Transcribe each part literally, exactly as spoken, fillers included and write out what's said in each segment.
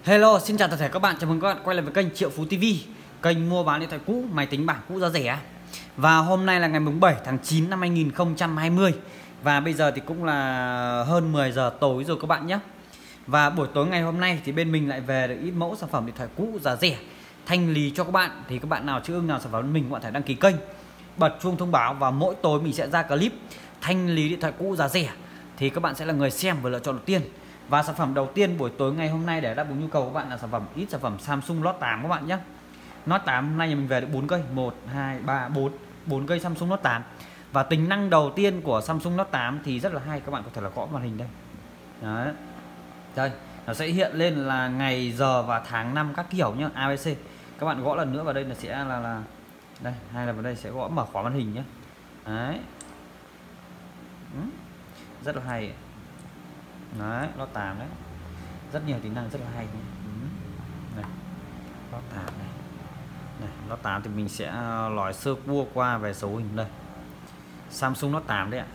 Hello, xin chào tất cả các bạn, chào mừng các bạn quay lại với kênh Triệu Phú ti vi, kênh mua bán điện thoại cũ, máy tính bảng cũ giá rẻ. Và hôm nay là ngày bảy tháng chín năm hai nghìn không trăm hai mươi. Và bây giờ thì cũng là hơn mười giờ tối rồi các bạn nhé. Và buổi tối ngày hôm nay thì bên mình lại về được ít mẫu sản phẩm điện thoại cũ giá rẻ thanh lý cho các bạn. Thì các bạn nào chưa ưng nào sản phẩm bên mình, các bạn thể đăng ký kênh, bật chuông thông báo, và mỗi tối mình sẽ ra clip thanh lý điện thoại cũ giá rẻ. Thì các bạn sẽ là người xem và lựa chọn đầu tiên. Và sản phẩm đầu tiên buổi tối ngày hôm nay để đáp ứng nhu cầu của các bạn là sản phẩm ít sản phẩm Samsung Note tám các bạn nhé. Note tám hôm nay nhà mình về được bốn cây, một, hai, ba, bốn, bốn cây Samsung Note tám. Và tính năng đầu tiên của Samsung Note tám thì rất là hay, các bạn có thể là gõ màn hình đây. Đấy. Đây, nó sẽ hiện lên là ngày, giờ và tháng năm các kiểu nhá, a bê xê. Các bạn gõ lần nữa vào đây là sẽ là là đây, hay là vào đây sẽ gõ mở khóa màn hình nhé. Đấy. Ừ. Rất là hay. Đấy, Note tám đấy. Rất nhiều tính năng rất là hay nhé. Ừ. Này. Note tám này. Này, Note tám thì mình sẽ nói sơ qua qua về số hình đây. Samsung Note tám đấy ạ.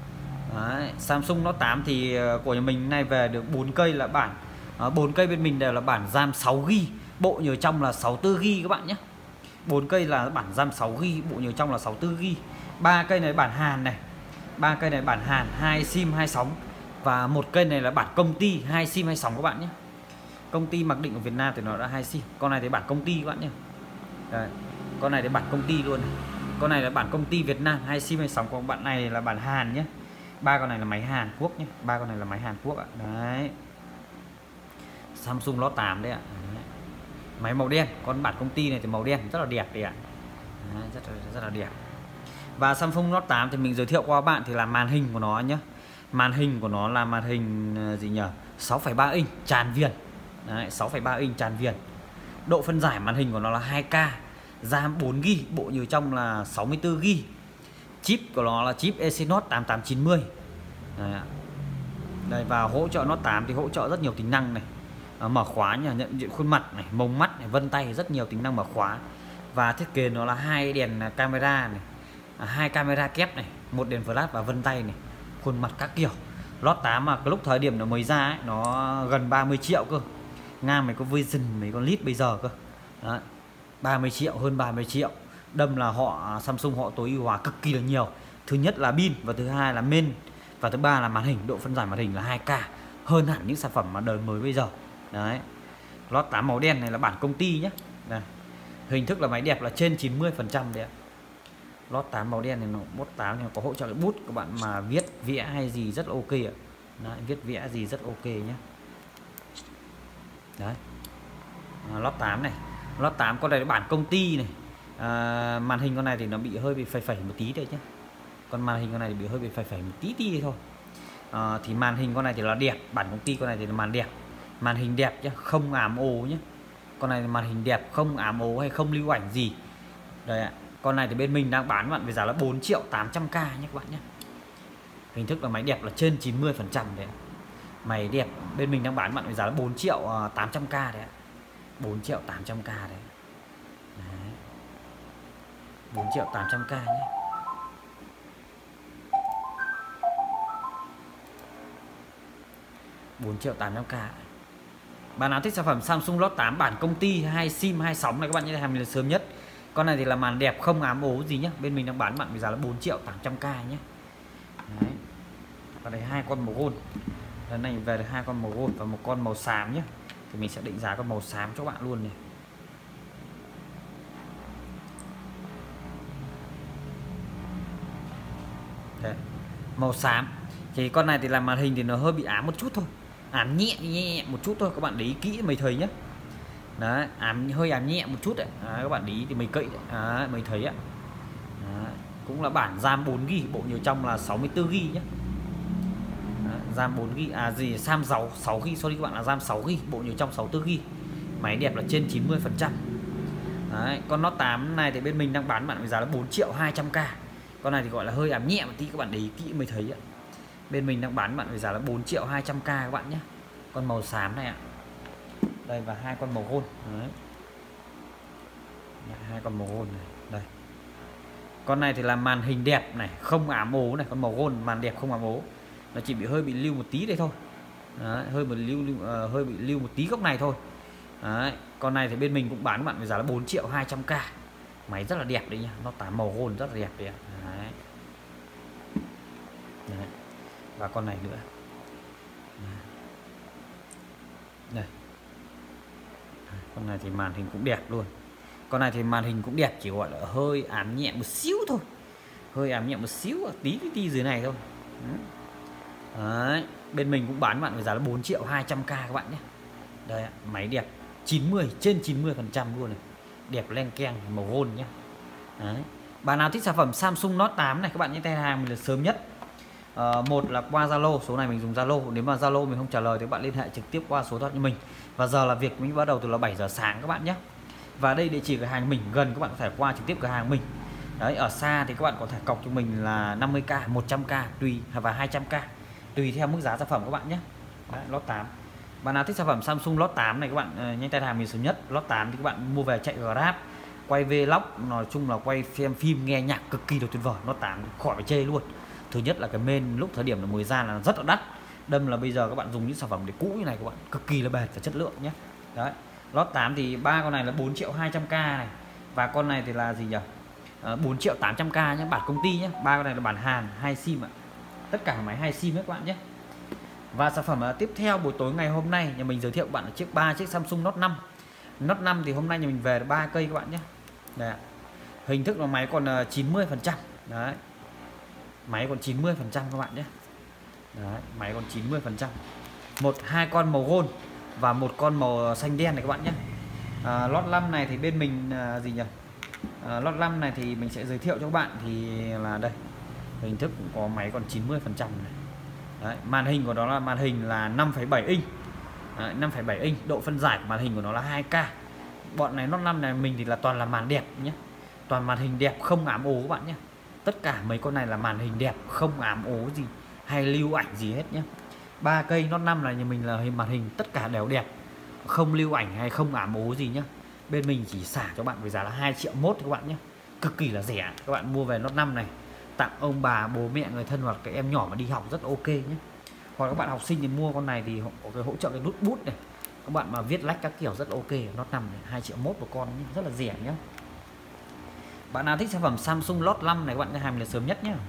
Đấy, Samsung Note tám thì của nhà mình này về được bốn cây là bản bốn cây bên mình đều là bản RAM sáu gi ga bai, bộ nhớ trong là sáu mươi tư gi ga bai các bạn nhé. bốn cây là bản RAM sáu gi ga bai, bộ nhớ trong là sáu mươi tư gi ga bai. ba cây này bản Hàn này. ba cây này bản Hàn, hai sim hai sóng. Và một cây này là bản công ty, hai sim hai sóng các bạn nhé. Công ty mặc định của Việt Nam thì nó đã hai sim. Con này thì bản công ty các bạn nhé. Đấy. Con này thì bản công ty luôn này. Con này là bản công ty Việt Nam, hai sim hai sóng. Còn bạn này là bản Hàn nhé. Ba con này là máy Hàn Quốc nhé. Ba con này là máy Hàn Quốc ạ. Đấy. Samsung Note tám đấy ạ. Đấy. Máy màu đen, con bản công ty này thì màu đen rất là đẹp đấy ạ. Đấy, rất là rất là đẹp. Và Samsung Note tám thì mình giới thiệu qua các bạn thì là màn hình của nó nhé. Màn hình của nó là màn hình gì nhỉ? sáu phẩy ba inch tràn viền. Đấy, sáu phẩy ba inch tràn viền. Độ phân giải màn hình của nó là hai K, RAM bốn gi ga bai, bộ nhớ trong là sáu mươi tư gi ga bai. Chip của nó là chip Exynos tám tám chín mươi. Đấy ạ. Đây, và hỗ trợ Note tám thì hỗ trợ rất nhiều tính năng này. À, mở khóa nhỉ, nhận diện khuôn mặt này, mống mắt này, vân tay, rất nhiều tính năng mở khóa. Và thiết kế nó là hai đèn camera này, à, hai camera kép này, một đèn flash và vân tay này, khuôn mặt các kiểu. Note tám mà cái lúc thời điểm nó mới ra ấy, nó gần ba mươi triệu cơ. Ngang mấy con Vision, mấy con Lite bây giờ cơ. Đấy. ba mươi triệu, hơn ba mươi triệu. Đâm là họ Samsung họ tối ưu hóa cực kỳ là nhiều. Thứ nhất là pin, và thứ hai là main, và thứ ba là màn hình, độ phân giải màn hình là hai K, hơn hẳn những sản phẩm mà đời mới bây giờ. Đấy. Note tám màu đen này là bản công ty nhé. Đây. Hình thức là máy đẹp là trên chín mươi phần trăm đấy ạ. Note tám màu đen này, nó Note tám này có hỗ trợ cái bút các bạn mà viết vẽ hay gì rất là ok ạ. Đấy, viết vẽ gì rất ok nhé. Đấy. À, Note tám này, Note tám con này là bản công ty này. À, màn hình con này thì nó bị hơi bị phẩy phẩy một tí đây nhé. Còn màn hình con này thì bị hơi bị phẩy phẩy một tí tí thôi. À, thì màn hình con này thì là đẹp, bản công ty con này thì là màn đẹp, màn hình đẹp nhé, không ám ố nhé. Con này là màn hình đẹp, không ám ố hay không lưu ảnh gì. Đây ạ. Con này thì bên mình đang bán bạn với giá là bốn triệu tám trăm k nhé các bạn nhé. Hình thức là máy đẹp là trên chín mươi phần trăm đấy. Máy đẹp bên mình đang bán bạn với giá là bốn triệu tám trăm k đấy ạ. bốn triệu tám trăm k đấy. Đấy. bốn triệu tám trăm k nhé. bốn triệu tám trăm k. Bạn nào thích sản phẩm Samsung Note tám bản công ty hai sim hai sóng này các bạn nhé, hàng là sớm nhất. Con này thì là màn đẹp không ám ố gì nhé. Bên mình đang bán bạn với giá là bốn triệu tám trăm k nhé. Đấy. Và đây hai con màu gold. Lần này về được hai con màu gold và một con màu xám nhé. Thì mình sẽ định giá con màu xám cho các bạn luôn này. Đấy. Màu xám. Thì con này thì làm màn hình thì nó hơi bị ám một chút thôi. Ám nhẹ nhẹ một chút thôi, các bạn để ý kỹ mấy thầy nhé. Đấy, ám hơi ám nhẹ một chút đấy. Đấy, các bạn để ý thì mấy cậy đấy. Đấy, mấy thấy ạ. Đấy, cũng là bản RAM bốn gi ga bai, bộ nhớ trong là sáu mươi tư gi ga bai nhé. Đấy, RAM bốn gi ga bai, à gì RAM sáu gi ga bai, sorry các bạn, là RAM sáu gi ga bai, bộ nhớ trong sáu mươi tư gi ga bai. Máy đẹp là trên chín mươi phần trăm. Đấy, con Note tám này thì bên mình đang bán bạn với giá là bốn triệu hai trăm k. Con này thì gọi là hơi ám nhẹ một tí, các bạn để ý kỹ mới thấy ạ. Bên mình đang bán bạn với giá là bốn triệu hai trăm k các bạn nhé. Con màu xám này ạ. Đây, và hai con màu gold. Đấy. Hai con màu gold này. Đây. Con này thì là màn hình đẹp này, không ám ố này, con màu gold màn đẹp không ám ố. Nó chỉ bị hơi bị lưu một tí đây thôi. Đấy, hơi một lưu, lưu uh, hơi bị lưu một tí góc này thôi. Đấy, con này thì bên mình cũng bán các bạn với giá là bốn triệu hai trăm k. Máy rất là đẹp đấy nhá, nó tán màu gold rất là đẹp đấy. Đấy. Đấy. Và con này nữa. Đây. Con này thì màn hình cũng đẹp luôn. Con này thì màn hình cũng đẹp, chỉ gọi là hơi ám nhẹ một xíu thôi. Hơi ám nhẹ một xíu, tí tí, tí dưới này thôi. Đấy. Bên mình cũng bán bạn với giá là bốn triệu hai trăm k các bạn nhé. Đây, máy đẹp chín mươi, trên chín mươi phần trăm luôn này. Đẹp len keng, màu gold nhé. Đấy. Bạn nào thích sản phẩm Samsung Note tám này các bạn nhé, tay hàng mình là sớm nhất. À, một là qua Zalo, số này mình dùng Zalo. Nếu mà Zalo mình không trả lời thì các bạn liên hệ trực tiếp qua số thoại như mình. Và giờ là việc mình bắt đầu từ là bảy giờ sáng các bạn nhé. Và đây địa chỉ cửa hàng mình, gần các bạn có thể qua trực tiếp cửa hàng mình. Đấy, ở xa thì các bạn có thể cọc cho mình là năm mươi k, một trăm k tùy, và hai trăm k tùy theo mức giá sản phẩm các bạn nhé. Đấy, Note tám. Bạn nào thích sản phẩm Samsung Note tám này các bạn uh, nhanh tay hàng mình sớm nhất. Note tám thì các bạn mua về chạy Grab, quay vlog, nói chung là quay phim phim nghe nhạc cực kỳ là tuyệt vời. Note tám khỏi phải chê luôn. Thứ nhất là cái main lúc thời điểm là mới ra là rất là đắt, đâm là bây giờ các bạn dùng những sản phẩm để cũ như này các bạn cực kỳ là bền và chất lượng nhé. Đấy, Note tám thì ba con này là bốn triệu hai trăm k này, và con này thì là gì nhỉ, à, bốn triệu tám trăm k nhé, bản công ty nhé. Ba con này là bản Hàn, hai sim ạ, tất cả máy hai sim các bạn nhé. Và sản phẩm tiếp theo buổi tối ngày hôm nay nhà mình giới thiệu các bạn là chiếc ba chiếc Samsung Note năm. Note năm thì hôm nay nhà mình về ba cây các bạn nhé. Đây, hình thức là máy còn chín mươi phần trăm. Đấy, máy còn chín mươi phần trăm các bạn nhé. Đấy, máy còn chín mươi phần trăm. Một hai con màu gold và một con màu xanh đen này các bạn nhé. À, lót năm này thì bên mình à, gì nhỉ? À, lót năm này thì mình sẽ giới thiệu cho các bạn thì là đây. Hình thức cũng có máy còn chín mươi phần trăm này. Đấy, màn hình của nó là màn hình là năm phẩy bảy inch. Đấy, năm phẩy bảy inch, độ phân giải của màn hình của nó là hai K. Bọn này Note năm này mình thì là toàn là màn đẹp nhé. Toàn màn hình đẹp không ám ố các bạn nhé. Tất cả mấy con này là màn hình đẹp, không ám ố gì hay lưu ảnh gì hết nhé. Ba cây Note năm này nhà mình là hình màn hình tất cả đều đẹp, không lưu ảnh hay không ám ố gì nhé. Bên mình chỉ xả cho bạn với giá là hai triệu mốt các bạn nhé. Cực kỳ là rẻ. Các bạn mua về Note năm này tặng ông bà, bố mẹ, người thân hoặc cái em nhỏ mà đi học rất ok nhé. Hoặc các bạn học sinh thì mua con này thì có cái hỗ trợ cái nút bút này. Các bạn mà viết lách các kiểu rất ok. Note năm này hai triệu mốt một con nhé, rất là rẻ nhé. Bạn nào thích sản phẩm Samsung Note năm này các bạn hàng là sớm nhất nhé.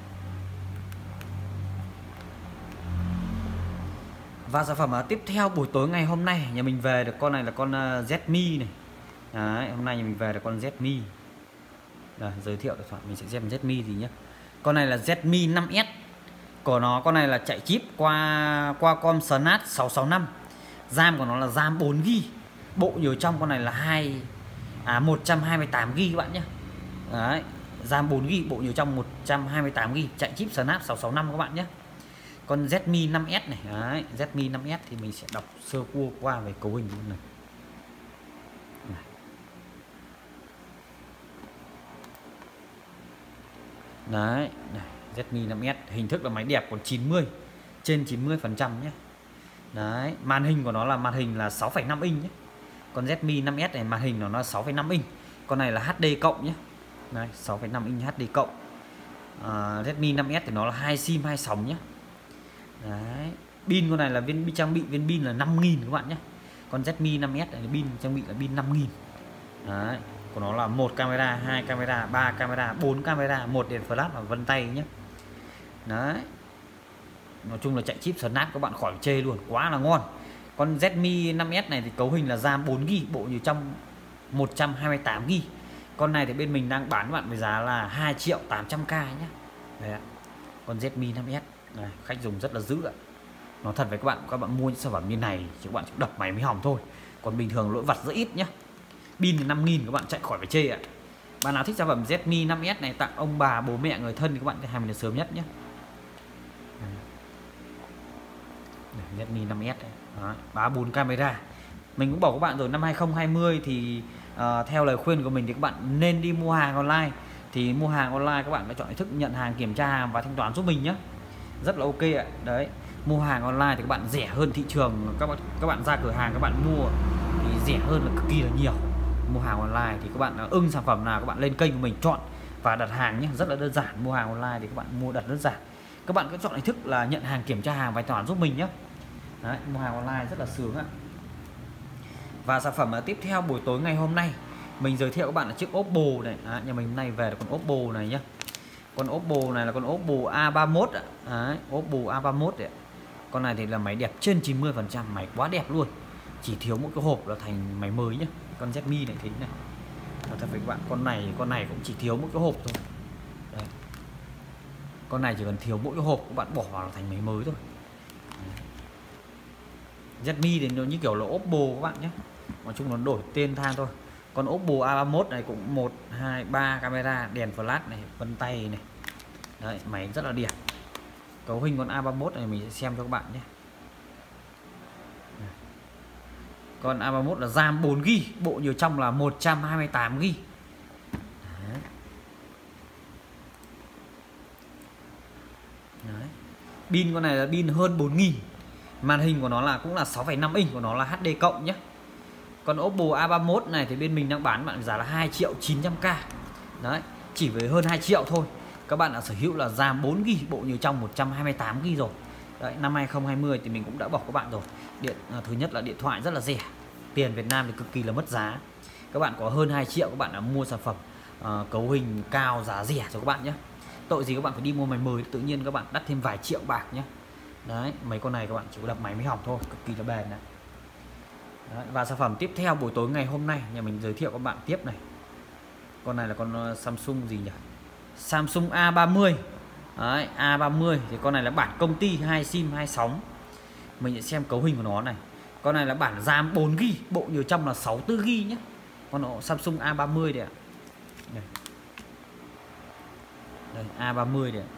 Và sản phẩm tiếp theo buổi tối ngày hôm nay nhà mình về được con này là con Redmi này. Đấy, hôm nay nhà mình về được con Redmi. Đây, giới thiệu được mình sẽ xem Redmi gì nhé. Con này là Redmi năm S của nó, con này là chạy chip qua qua com Snap sáu sáu năm. RAM của nó là RAM bốn gi ga bai. Bộ nhớ trong con này là hai à một trăm hai mươi tám gi ga bai các bạn nhé. Đấy, RAM bốn gi ga bai, bộ nhớ trong một trăm hai mươi tám gi ga bai, chạy chip Snap sáu sáu năm các bạn nhé. Con Redmi năm S này, đấy, Redmi năm S thì mình sẽ đọc sơ qua qua về cấu hình này. Đấy, này, Redmi năm S hình thức là máy đẹp còn chín mươi, trên chín mươi phần trăm nhé. Đấy, màn hình của nó là màn hình là sáu phẩy năm inch nhé. Con Redmi năm S này màn hình nó là sáu phẩy năm inch. Con này là hát đê cộng nhé. Đấy, sáu phẩy năm inch hát đê cộng. À, Redmi năm S thì nó là hai sim hai sóng nhé. Đấy, pin con này là viên trang bị viên pin là năm nghìn các bạn nhé. Con Redmi năm S này pin trang bị là pin năm nghìn. Đấy, của nó là một camera, hai camera, ba camera, bốn camera, một đèn flash và vân tay nhé. Đấy, nói chung là chạy chip Snap các bạn khỏi chê luôn, quá là ngon. Con Redmi năm S này thì cấu hình là RAM bốn gi ga bai, bộ như trong một trăm hai mươi tám gi ga bai. Con này thì bên mình đang bán bạn với giá là hai triệu tám trăm k nhé. Đấy, con Redmi năm S này, khách dùng rất là dữ ạ. Nói thật với các bạn, các bạn mua những sản phẩm như này thì các bạn chỉ đập máy mới hỏng thôi. Còn bình thường lỗi vặt rất ít nhé. Pin thì năm nghìn các bạn chạy khỏi phải chê ạ. Bạn nào thích sản phẩm Redmi năm S này tặng ông bà, bố mẹ, người thân thì các bạn hãy mình sớm nhất nhé. Redmi năm S này. Đó, ba bốn camera. Mình cũng bảo các bạn rồi, năm hai không hai không thì uh, theo lời khuyên của mình thì các bạn nên đi mua hàng online. Thì mua hàng online các bạn phải chọn hình thức nhận hàng, kiểm tra hàng và thanh toán giúp mình nhé. Rất là ok ạ. Đấy, mua hàng online thì các bạn rẻ hơn thị trường. Các bạn các bạn ra cửa hàng các bạn mua thì rẻ hơn là cực kỳ là nhiều. Mua hàng online thì các bạn ưng sản phẩm nào các bạn lên kênh của mình chọn và đặt hàng nhé, rất là đơn giản. Mua hàng online thì các bạn mua đặt đơn giản. Các bạn cứ chọn hình thức là nhận hàng, kiểm tra hàng và thanh toán giúp mình nhé. Đấy, mua hàng online rất là sướng ạ. Và sản phẩm tiếp theo buổi tối ngày hôm nay mình giới thiệu các bạn là chiếc Oppo này. À, nhà mình hôm nay về là con Oppo này nhá. Con Oppo này là con Oppo A ba mốt ạ. Đấy, Oppo A ba mốt đấy. Con này thì là máy đẹp trên chín mươi phần trăm, máy quá đẹp luôn. Chỉ thiếu một cái hộp là thành máy mới nhá. Con Z Mi này thế này. Và thật với các bạn, con này con này cũng chỉ thiếu một cái hộp thôi. Đấy. Con này chỉ cần thiếu mỗi cái hộp các bạn bỏ vào là thành máy mới thôi. Z Mi thì nó như kiểu là Oppo các bạn nhé. Nói chung nó đổi tên thang thôi. Con Oppo A ba mốt này cũng một, hai, ba camera, đèn flash này, vân tay này. Đấy, máy rất là đẹp. Cấu hình con A ba mốt này mình sẽ xem cho các bạn nhé. Con A ba mốt là RAM bốn gi ga bai, bộ nhớ trong là một trăm hai mươi tám gi ga bai. Đấy. Đấy. Pin con này là pin hơn bốn nghìn. Màn hình của nó là cũng là sáu phẩy năm inch, của nó là hát đê cộng nhé. Còn Oppo A ba mốt này thì bên mình đang bán bạn giá là hai triệu chín trăm k. Đấy, chỉ với hơn hai triệu thôi. Các bạn đã sở hữu là RAM bốn gi ga bai, bộ nhớ trong một trăm hai mươi tám gi ga bai rồi. Đấy, năm hai không hai không thì mình cũng đã bỏ các bạn rồi. Điện à, thứ nhất là điện thoại rất là rẻ. Tiền Việt Nam thì cực kỳ là mất giá. Các bạn có hơn hai triệu các bạn đã mua sản phẩm à, cấu hình cao giá rẻ cho các bạn nhé. Tội gì các bạn phải đi mua máy mới, tự nhiên các bạn đắt thêm vài triệu bạc nhé. Đấy, mấy con này các bạn chỉ có đập máy mới hỏng thôi, cực kỳ là bền này. Đấy, và sản phẩm tiếp theo buổi tối ngày hôm nay nhà mình giới thiệu các bạn tiếp này. Con này là con Samsung gì nhỉ? Samsung A ba mươi. Đấy, A ba mươi thì con này là bản công ty, hai sim hai sóng. Mình sẽ xem cấu hình của nó này. Con này là bản RAM bốn gi ga bai, bộ nhớ trong là sáu mươi tư gi ga bai nhé. Con nó Samsung A ba mươi đây ạ. Đây. Đây, A ba mươi đây ạ.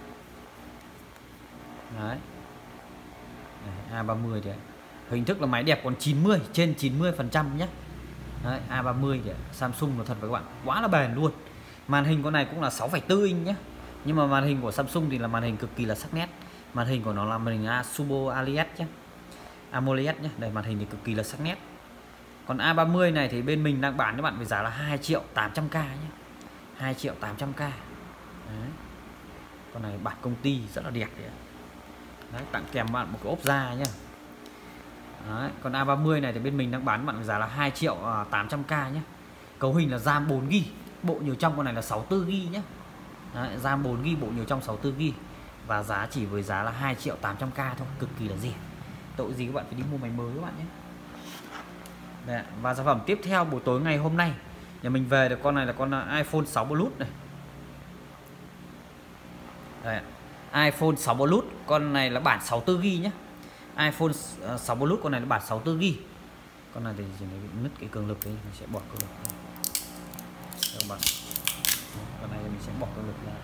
Đấy. Đây, A ba mươi đây ạ. Hình thức là máy đẹp còn chín mươi, trên chín mươi phần trăm nhé. Đấy, A ba mươi để Samsung nó thật với các bạn, quá là bền luôn. Màn hình con này cũng là sáu phẩy bốn inch nhé. Nhưng mà màn hình của Samsung thì là màn hình cực kỳ là sắc nét. Màn hình của nó là màn hình Super AMOLED nhé. AMOLED nhé. Đây, màn hình thì cực kỳ là sắc nét. Còn A ba mươi này thì bên mình đang bán cho bạn với giá là hai triệu tám trăm k nhé. hai triệu tám trăm k. Đấy. Con này bản công ty rất là đẹp đấy. Đấy, tặng kèm bạn một cái ốp da nhé. Đấy, còn A ba mươi này thì bên mình đang bán bạn với giá là hai triệu tám trăm k nhé. Cấu hình là RAM bốn gi ga bai, bộ nhớ trong con này là sáu mươi tư gi ga bai nhé. Đấy, RAM bốn gi ga bai, bộ nhớ trong sáu mươi tư gi ga bai. Và giá chỉ với giá là hai triệu tám trăm k thôi, cực kỳ là rẻ. Tội gì các bạn phải đi mua máy mới các bạn nhé. Đấy, và sản phẩm tiếp theo buổi tối ngày hôm nay nhà mình về được con này là con iPhone sáu Plus này. Đấy, iPhone sáu Plus, con này là bản sáu mươi tư gi ga bai nhé. iPhone sáu Plus con này là bản sáu mươi tư gi ga bai. Con này thì chỉ bị nứt cái cường lực đấy, mình sẽ bỏ cường lực ra. Các bạn. Con này mình sẽ bỏ cường lực ra.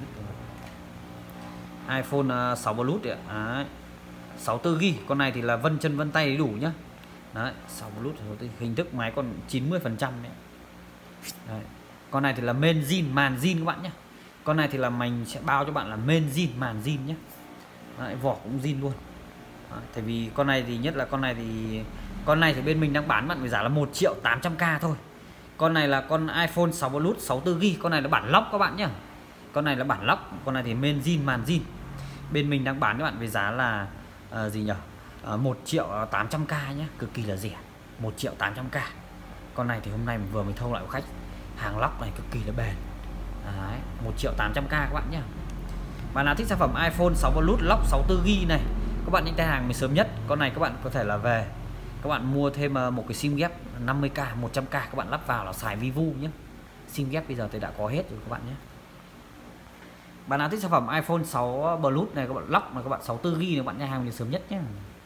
iPhone sáu Plus đấy ạ. Đấy. sáu mươi tư gi ga bai, con này thì là vân chân vân tay đủ nhá. Đấy, sáu Plus thì hình thức máy còn chín mươi phần trăm đấy. Đấy. Con này thì là main zin, màn zin các bạn nhé. Con này thì là mình sẽ bao cho bạn là main zin, màn zin nhé. Đấy, vỏ cũng zin luôn. Đấy, tại vì con này thì nhất là con này thì con này thì bên mình đang bán bạn với giá là một triệu tám trăm k thôi. Con này là con iPhone sáu Plus sáu mươi tư gi ga bai, con này là bản lóc các bạn nhé. Con này là bản lóc, con này thì main zin, màn zin. Bên mình đang bán cho bạn với giá là uh, gì nhỉ? Uh, một triệu tám trăm k nhé, cực kỳ là rẻ. một triệu tám trăm k. Con này thì hôm nay mình vừa mới thâu lại của khách. Hàng lóc này cực kỳ là bền. Đấy, một triệu tám trăm k các bạn nhé. Bạn nào thích sản phẩm iPhone sáu Plus lóc sáu mươi tư gi ga bai này, các bạn nhanh tay hàng mình sớm nhất. Con này các bạn có thể là về các bạn mua thêm một cái sim ghép năm mươi k, một trăm k các bạn lắp vào là xài Vivo nhé. Sim ghép bây giờ thì đã có hết rồi các bạn nhé. Bạn nào thích sản phẩm iPhone sáu Plus này các bạn lóc mà các bạn sáu mươi tư gi ga bai này, các bạn nhanh hàng mình sớm nhất nhé.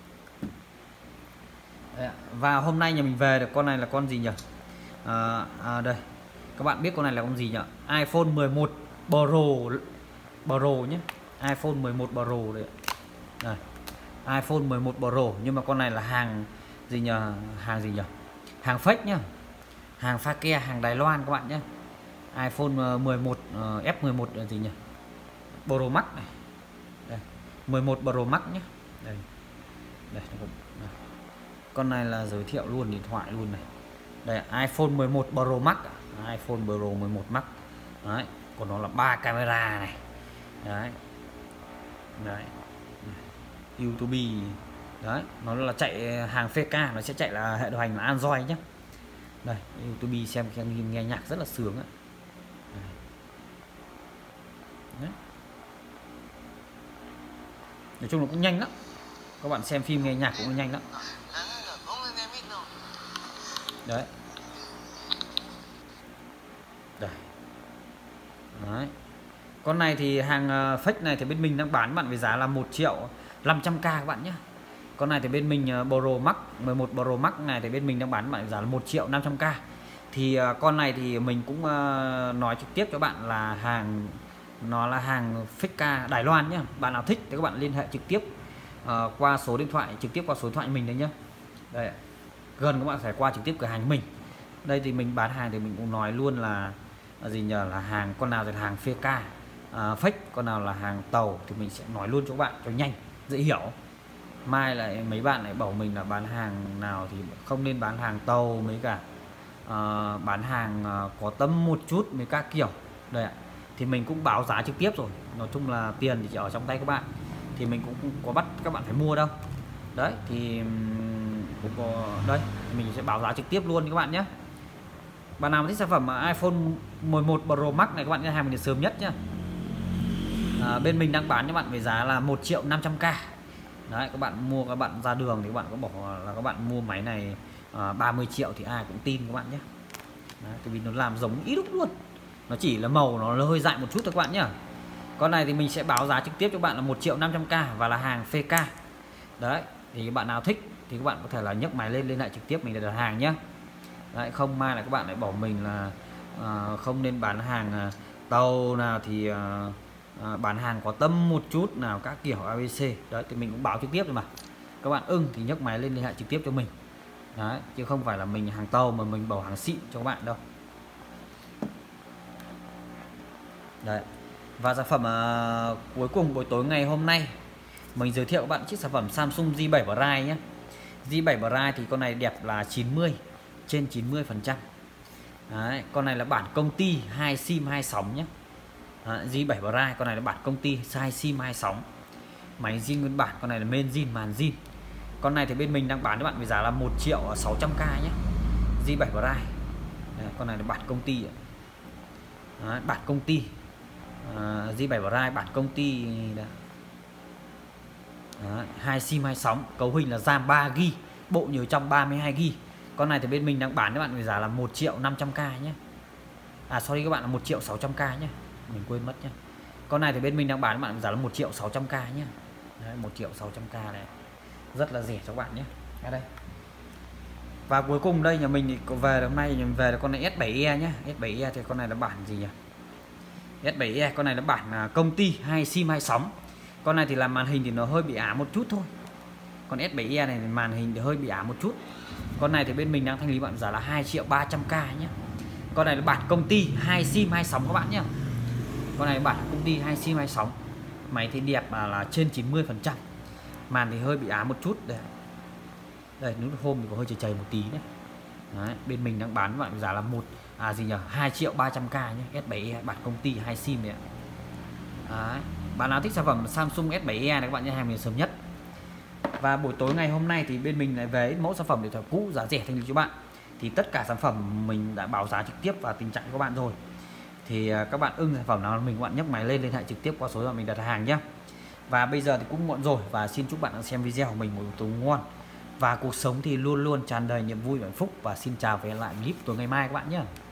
Và hôm nay nhà mình về được con này là con gì nhỉ? À, à, đây các bạn biết con này là con gì nhỉ? iPhone mười một Pro Pro nhé. iPhone mười một Pro đấy. Đây. iPhone mười một Pro, nhưng mà con này là hàng gì nhỉ? Hàng gì nhỉ? Hàng fake nhá. Hàng pha ke, hàng Đài Loan các bạn nhé. iPhone mười một uh, F mười một là gì nhỉ? Pro Max này. Đây. mười một Pro Max nhé. Đây. Đây. Đây. Con này là giới thiệu luôn điện thoại luôn này. Đây, iPhone mười một Pro Max, iPhone Pro mười một Max. Đấy, còn nó là ba camera này. Đấy. Đấy. YouTube Đấy, nó là chạy hàng phê ca, nó sẽ chạy là hệ điều hành là Android nhé. Đây, YouTube xem nghe nhạc rất là sướng ạ. Đấy. Nói chung là cũng nhanh lắm, các bạn xem phim nghe nhạc cũng nhanh lắm. Đấy. Đây. Đấy. Con này thì hàng fake này thì bên mình đang bán bạn với giá là một triệu năm trăm k các bạn nhé. Con này thì bên mình Pro Max mười một Pro Max này thì bên mình đang bán bạn với giá là một triệu năm trăm k. Thì con này thì mình cũng nói trực tiếp cho bạn là hàng nó là hàng fake ca Đài Loan nhé. Bạn nào thích thì các bạn liên hệ trực tiếp uh, qua số điện thoại, trực tiếp qua số điện thoại mình đấy nhé. Đây, gần các bạn phải qua trực tiếp cửa hàng của mình. Đây thì mình bán hàng thì mình cũng nói luôn là, là gì nhờ là hàng con nào là hàng phê ca uh, fake, con nào là hàng tàu thì mình sẽ nói luôn cho các bạn cho nhanh dễ hiểu. Mai lại mấy bạn lại bảo mình là bán hàng nào thì không nên bán hàng tàu mấy cả uh, bán hàng uh, có tâm một chút mấy các kiểu. Đây ạ, thì mình cũng báo giá trực tiếp rồi. Nói chung là tiền thì chỉ ở trong tay các bạn, thì mình cũng không có bắt các bạn phải mua đâu. Đấy thì cũng có đây, mình sẽ báo giá trực tiếp luôn các bạn nhé. Bạn nào thích sản phẩm iPhone mười một Pro Max này các bạn nhé, hàng mình sớm nhất nhá. À, bên mình đang bán cho bạn với giá là một triệu năm trăm k. Đấy, các bạn mua, các bạn ra đường thì các bạn có bỏ là các bạn mua máy này à, ba mươi triệu thì ai cũng tin các bạn nhé. Đấy, vì nó làm giống ít lúc luôn, nó chỉ là màu nó hơi dại một chút thôi các bạn nhé. Con này thì mình sẽ báo giá trực tiếp cho bạn là một triệu năm trăm k và là hàng phê ca. Đấy, thì các bạn nào thích thì các bạn có thể là nhấc máy lên liên hệ trực tiếp mình để đặt hàng nhé. Đấy, không mai là các bạn lại bảo mình là à, không nên bán hàng tàu nào thì à, à, bán hàng có tâm một chút nào các kiểu a bê xê. Đấy thì mình cũng báo trực tiếp rồi mà. Các bạn ưng thì nhấc máy lên liên hệ trực tiếp cho mình. Đấy, chứ không phải là mình hàng tàu mà mình bảo hàng xịn cho các bạn đâu. Đấy. Và sản phẩm uh, cuối cùng buổi tối ngày hôm nay mình giới thiệu các bạn chiếc sản phẩm Samsung J bảy Prime nhé. J bảy Prime thì con này đẹp là chín mươi trên chín mươi phần trăm. Đấy, con này là bản công ty hai sim hai sóng nhé. Đấy, J bảy Prime con này là bản công ty hai sim hai sóng. Máy zin nguyên bản, con này là main zin màn zin. Con này thì bên mình đang bán cho bạn với giá là một triệu sáu trăm k nhé. J bảy Prime. Đấy, con này là bản công ty. Đấy, bản công ty. Uh, J bảy Prime bản công ty đã. Đấy, hai sim hai sóng, cấu hình là RAM ba gi ga bai, bộ nhớ trong ba mươi hai gi ga bai. Con này thì bên mình đang bán các bạn với giá là một triệu năm trăm k nhé. À sorry các bạn, là một triệu sáu trăm k nhé. Mình quên mất nhé. Con này thì bên mình đang bán các bạn với giá là một triệu sáu trăm k nhé. Đấy, một triệu sáu trăm k này. Rất là rẻ cho các bạn nhé. Ở đây. Và cuối cùng đây nhà mình thì về hôm nay mình về là con này S bảy e nhé. S bảy e thì con này là bản gì nhỉ? S bảy e con này là bản công ty hai sim hai sóng. Con này thì làm màn hình thì nó hơi bị ảo một chút thôi. Con S bảy e này màn hình thì hơi bị ảo một chút. Con này thì bên mình đang thanh lý bạn giá là hai triệu ba trăm k nhé. Con này là bản công ty hai sim hai sóng các bạn nhé. Con này là bản công ty hai sim hai sóng. Máy thì đẹp là, là trên chín mươi phần trăm. Màn thì hơi bị ảo một chút đây. Đây nút hôm thì có hơi chảy chảy một tí nhé. Đấy, bên mình đang bán bạn giá là một à gì nhỉ, hai triệu ba trăm k nhé. S bảy e bản công ty hai sim này ạ. Đấy. Bạn nào thích sản phẩm Samsung S bảy e này các bạn nhé, hàng mình sớm nhất. Và buổi tối ngày hôm nay thì bên mình lại về mẫu sản phẩm điện thoại cũ giá rẻ thanh lý cho bạn. Thì tất cả sản phẩm mình đã báo giá trực tiếp và tình trạng cho các bạn rồi. Thì các bạn ưng sản phẩm nào mình các bạn nhấc máy lên liên hệ trực tiếp qua số mà mình đặt hàng nhé. Và bây giờ thì cũng muộn rồi, và xin chúc bạn xem video của mình một buổi tối ngon. Và cuộc sống thì luôn luôn tràn đầy niềm vui và hạnh phúc. Và xin chào và hẹn lại clip tối ngày mai các bạn nhé.